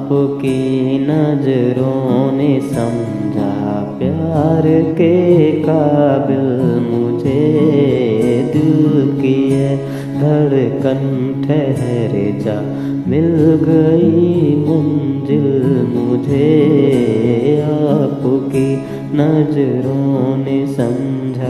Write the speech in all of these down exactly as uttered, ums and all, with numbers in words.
आपकी नजरों ने समझा प्यार के काबिल मुझे, दिल की है धड़कन ठहर जा, मिल गई मंजिल मुझे, आपकी नजरों ने समझा।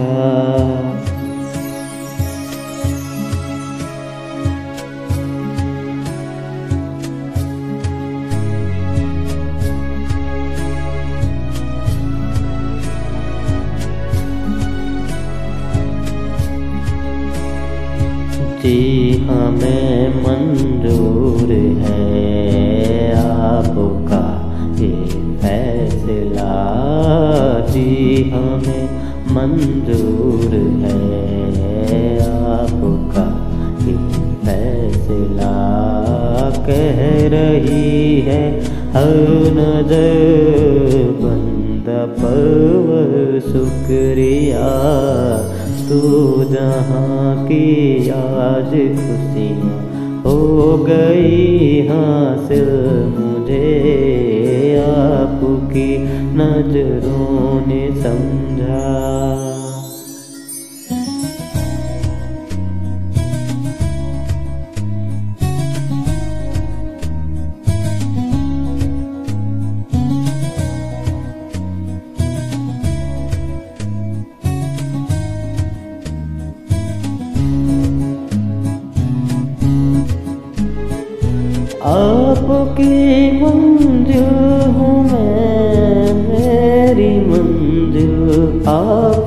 जी हमें मंजूर है आपका ये फैसला, जी हमें मंजूर है आपका ये फैसला, कह रही है हर नजर बंदा परवर शुक्रिया, तू जहाँ की आज खुशियाँ हो गई हासिल मुझे, आपकी नजरों ने समझा। आपकी मंजिल हूँ मैं, मेरी मंजिल आप